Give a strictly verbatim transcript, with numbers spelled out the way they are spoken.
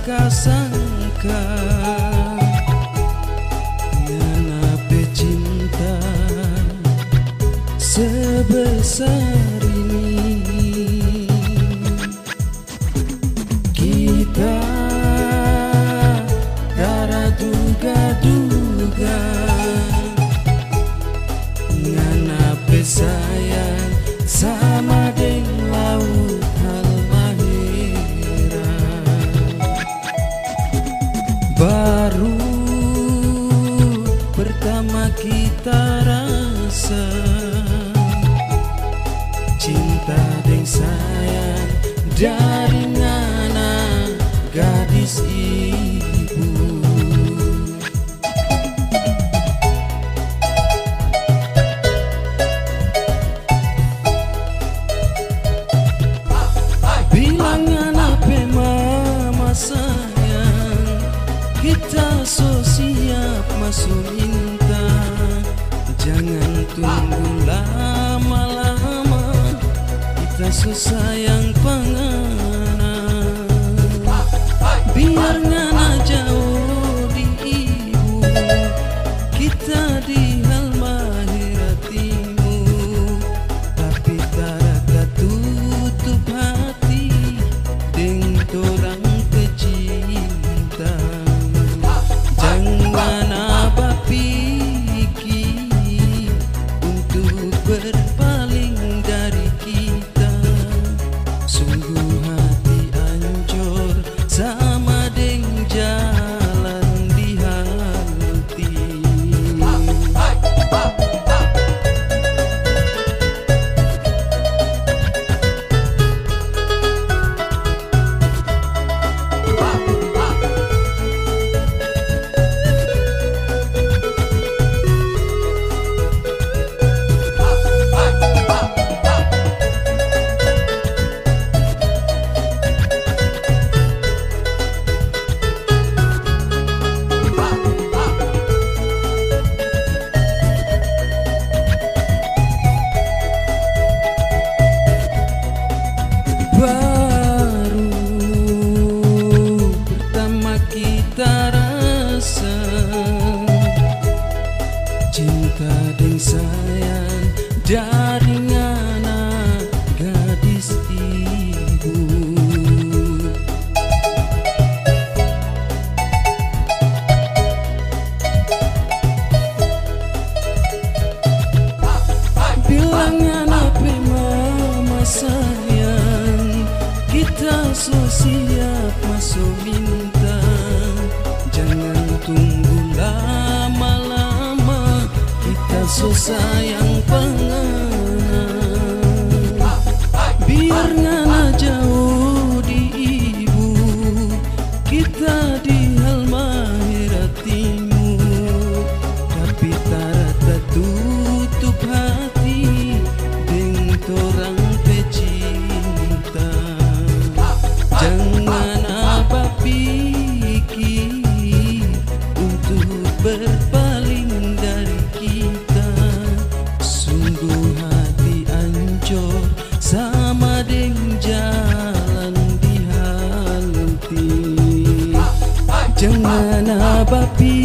sangka-sangka nganape cinta sebesar ini. Kita darah duga-duga nganape sayang sama deng laut Halmahera. Baru pertama kita rasa cinta deng sayang dari ngana gadis ibu. Bilang nganape mama sayang, kita so siap masuk minta. Jangan tunggu lama-lama, kita so sayang pangana. Biar ngana jauh di ibu, kita di Halmahera Timur. Tapi tak tutup hati deng torang pecinta. Jangan apa pikir untuk berpaling dari kita. Sungguh hati ancur sama deng jalan di hati. Baru pertama kita rasa cinta deng sayang dari ngana gadis ibu. Bilang nganape mama sayang, kita so siap masuk minta. Jangan tunggu lama-lama, kita so sayang pangana. Biar ngana jauh di ibu, kita di Halmahera Timur. Tapi tak tutup hati deng torang pecinta. Jangan apa pikir untuk berpaling dari kita. Sungguh hati ancur sama deng jalan di hati. Jangan apa pikir